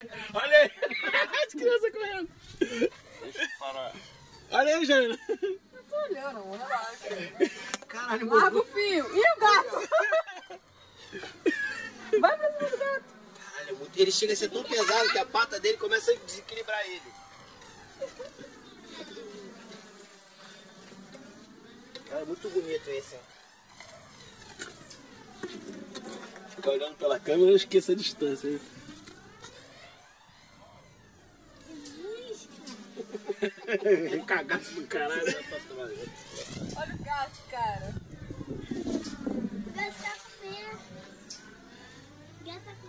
Olha aí. As crianças correndo. Deixa eu parar. Olha aí, Jana. Eu tô olhando, amor. Relaxa. Caralho, Larga o fio. E o gato? Vai pra cima do gato. Caralho, ele chega a ser tão pesado que a pata dele começa a desequilibrar ele. Cara, é muito bonito esse, ó. Fica olhando pela câmera, eu esqueço a distância, hein? Cagaço do caralho. Olha o gato, cara.